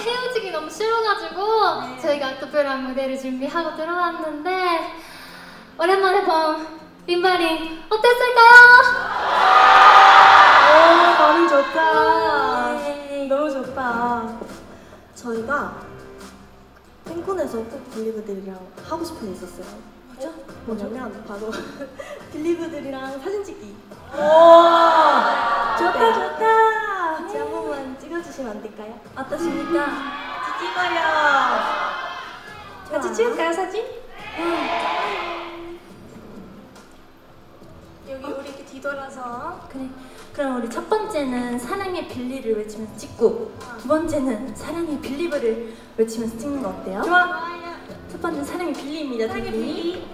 헤어지기 너무 싫어가지고 네. 저희가 특별한 무대를 준비하고 들어왔는데 오랜만에 본 빈바링 어땠을까요? 오, 반응 좋다. 너무 좋다. 저희가 팬콘에서 꼭 빌리브들이랑 하고 싶은 게 있었어요. 뭐죠? 뭐냐면 바로 빌리브들이랑 사진 찍기. 오, 좋다 네. 좋다. 같이 한 번만 찍어주시면 안 될까요? 어떠십니까? 같이 찍어요. 같이 찍을까요 사진? 여기 우리 이렇게 뒤돌아서. 그래. 그럼 우리 첫 번째는 사랑의 빌리를 외치면서 찍고 두 번째는 사랑의 빌리브를 외치면서 찍는 거 어때요? 좋아. 첫 번째는 사랑의 빌리입니다. 사랑의 빌리.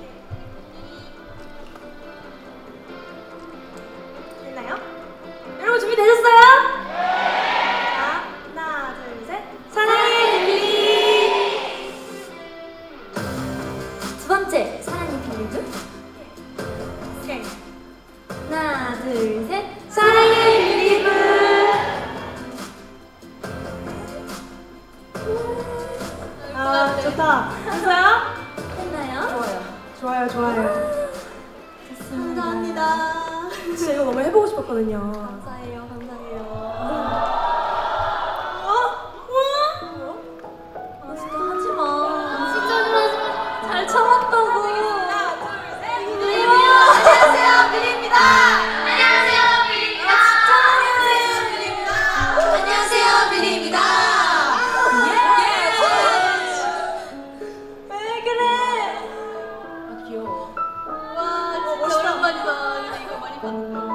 됐나요? 여러분 준비되셨어요? 자, 하나, 둘, 셋. 사랑의 빌리. 두 번째 사랑의 빌리브. 오케이. 하나, 둘, 셋. 사랑의 빌리브. 아, 좋다. 됐어요? 했나요? 좋아요, 좋아요. 좋습니다. 감사합니다. 진짜 이거 너무 해보고 싶었거든요. 감사해요, 감사해요. 아, 진짜 하지 마. 진짜 좋아하지 잘 참았다고. 안녕하세요 빌리입니다. 안녕하세요 빌리입니다. 안녕하세요 빌리입니다. 왜 그래? 아, 귀여워. 와, 진짜 오랜만이다. 이거 많이 봤는데.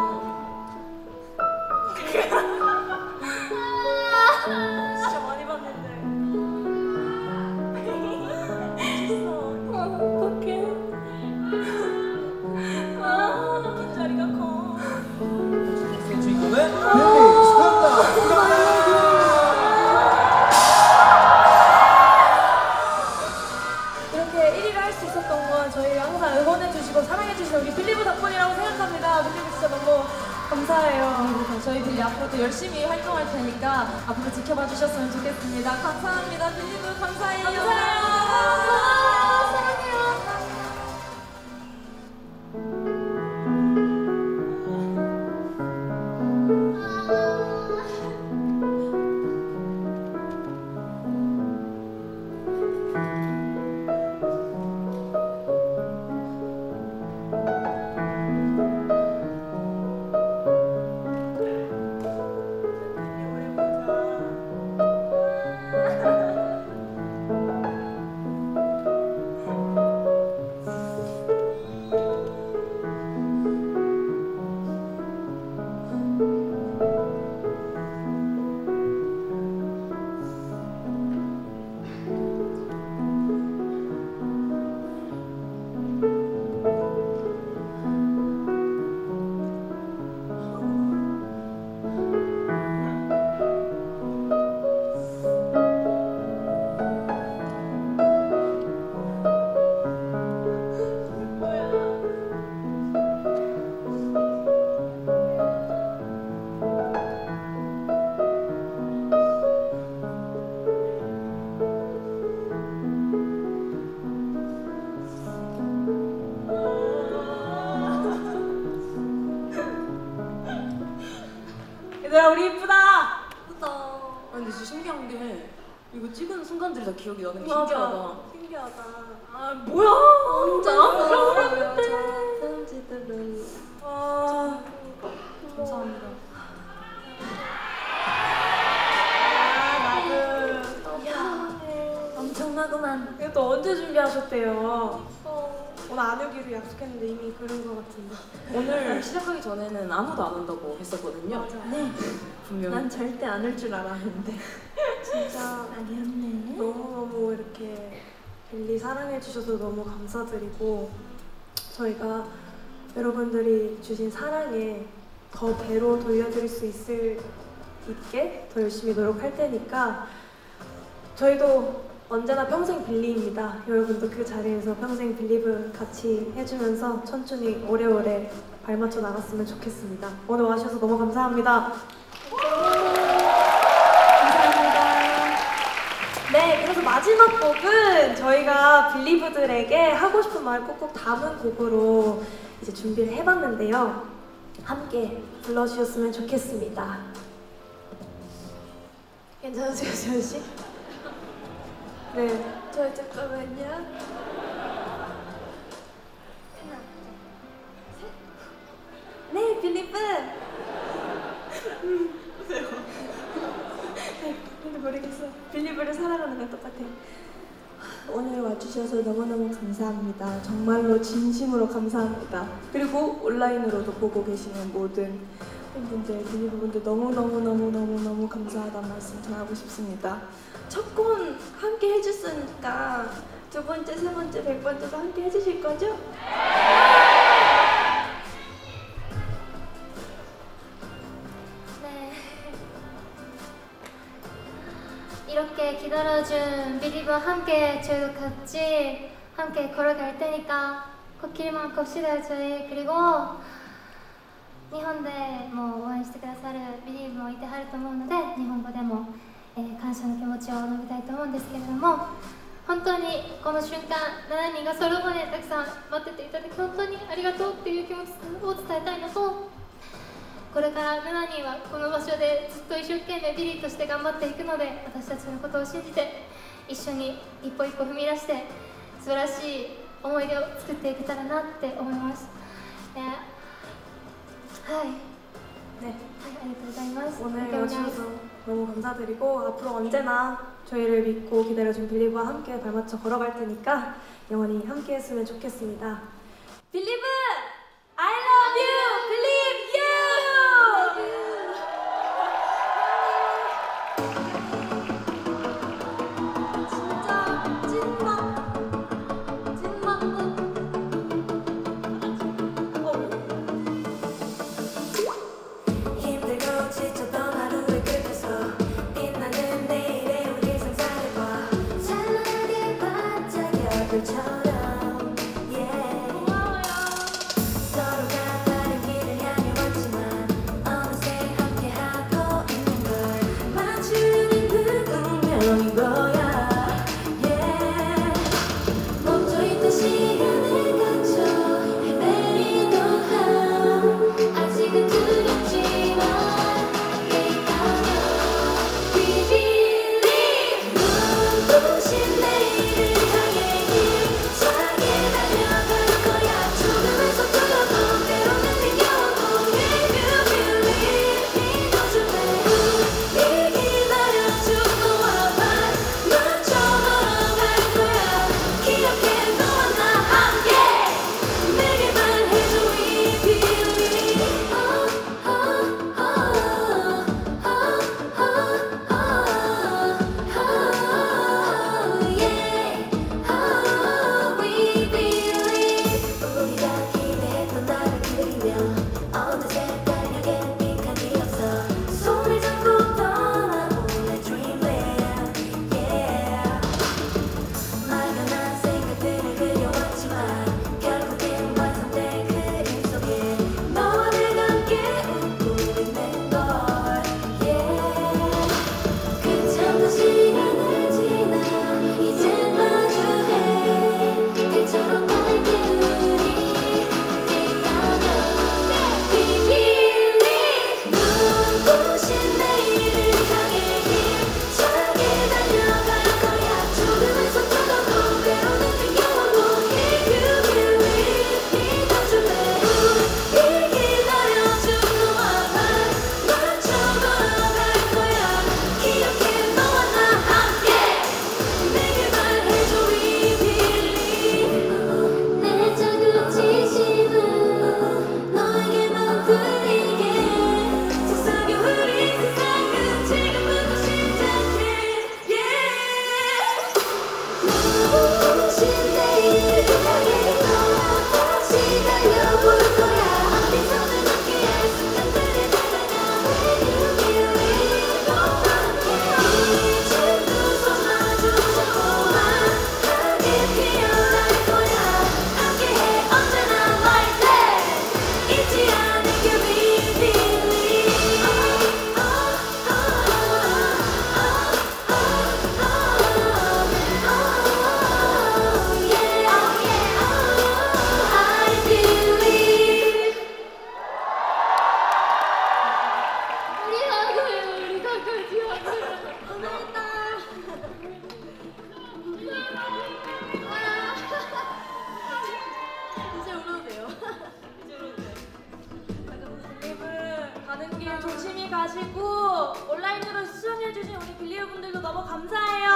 진짜 많이 봤는데. 어떡해. 빈자리가 커. 주인공은 빌리 축하합니다. 이렇게 1위를 할 수 있었던 건 저희 항상 응원해주시고 사랑해주시는 우리 빌리브 덕분이라고 생각합니다. 빌리브 진짜 너무 감사해요. 저희 빌리 앞으로도 열심히 활동할 테니까 앞으로 지켜봐 주셨으면 좋겠습니다. 감사합니다. 빌리브 감사해요. 감사해요. 얘들아 우리 이쁘다. 근데 진짜 신기한 게 이거 찍은 순간들이 다 기억이 나는 게 맞아. 신기하다. 신기하다. 아 뭐야? 진짜? 저 편지들은 아 감사합니다. 나도 엄청나구만. 이거 또 언제 준비하셨대요? 오늘 안 오기로 약속했는데 이미 그런 것 같은데. 오늘 시작하기 전에는 아무도 안 온다고 했었거든요. 네. 분명히. 난 절대 안 올 줄 알았는데. 진짜 아니었네. 너무너무 이렇게 빌리 사랑해주셔서 너무 감사드리고 저희가 여러분들이 주신 사랑에 더 배로 돌려드릴 수 있게 더 열심히 노력할 테니까 저희도 언제나 평생 빌리입니다. 여러분도 그 자리에서 평생 빌리브 같이 해주면서 천천히 오래오래 발맞춰 나갔으면 좋겠습니다. 오늘 와주셔서 너무 감사합니다. 감사합니다. 그래서 마지막 곡은 저희가 빌리브들에게 하고 싶은 말 꼭꼭 담은 곡으로 이제 준비를 해봤는데요. 함께 불러주셨으면 좋겠습니다. 괜찮으세요, 지현 씨? 네. 저 잠깐만요. 네, 빌리브. 근데 모르겠어. 빌리브를 사랑하는 건 똑같아. 오늘 와주셔서 너무너무 감사합니다. 정말로 진심으로 감사합니다. 그리고 온라인으로도 보고 계시는 모든 팬분들, 빌리브분들 너무너무너무너무너무 감사하다는 말씀 전하고 싶습니다. 첫 건 함께 해줬으니까 두 번째, 세 번째, 100번째도 함께 해주실 거죠? 네. 이렇게 기다려준 빌리브와 함께 저희도 같이 함께 걸어갈 테니까 걷길만 갑시다 저희. 그리고 日本でも応援してくださるビリーブもいてはると思うので、日本語でも、感謝の気持ちを述べたいと思うんですけれども、本当にこの瞬間7人が揃うまでたくさん待ってていただき本当にありがとうっていう気持ちを伝えたいのと、これから7人はこの場所でずっと一生懸命ビリーとして頑張っていくので、私たちのことを信じて一緒に一歩一歩踏み出して素晴らしい思い出を作っていけたらなって思います。はい、 네. ありがとうございます。 오늘 와주셔서 너무 감사드리고 앞으로 언제나 저희를 믿고 기다려준 빌리브와 함께 발맞춰 걸어갈 테니까 영원히 함께 했으면 좋겠습니다. 빌리브! I love you! Believe you! 진짜 찐망 힘들고 지쳤던 하루의 끝에서 빛나는 내일의 우리 상상을 봐 찬란하게 반짝여 별처럼 서로가 다른 길을 향해 왔지만 어느새 함께하고 있는 걸 맞추는 그 운명인 거야 멈춰있던 시간을 갖춰 헤매리던 함 아직은 두렵지만 함께 있다면 We believe 눈부신 내일을 향해 힘차게 달려갈 거야 조금의 서툴러도 때로는 힘겨워도 If you believe 믿어줄래 우리 기다려준 너와 발 맞춰 걸어갈 거야 기억해 너와 나 함께 내게 말해줘 We believe We believe 우리가 기대했던 나를 그리며 어느새 달력에는 빈칸이 없어 손을 잡고 떠나볼래 Dreamland 막연한 생각들을 그려왔지만 결국엔 완성된 그림 속에 너와 내가 함께 웃고 있는 걸 끝이 없는 시간을 지나 이젠 마주해 달처럼 밝게 우리 있다면 We believe 눈부신 내일을 향해 힘차게 달려갈 거야 조금은 서툴러도 때로는 힘겨워도 If you believe 믿어줄래 우리 기다려준 너와 발 맞춰 걸어갈 거야 기억해 너와 나 함께 내게 말해줘 We believe 내 작은 지심은 너에게만 들리게 속삭여 우리 세상을 이제 울어도 돼요. 빌리브 가는 길 조심히 가시고 온라인으로 시청해주신 우리 빌리브 분들도 너무 감사해요.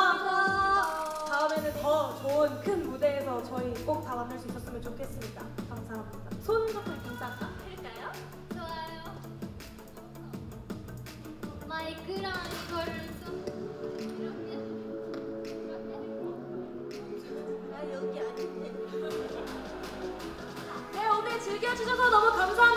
다음에는 더 좋은 큰 무대에서 저희 꼭 다 만날 수 있었으면 좋겠습니다. 감사합니다. 손 좀 감사합니다. 할까요? 좋아요. 마이크랑 이거를 좀 이렇게 아 여기 아닌데. 네, 오늘 즐겨주셔서 너무 감사합니다.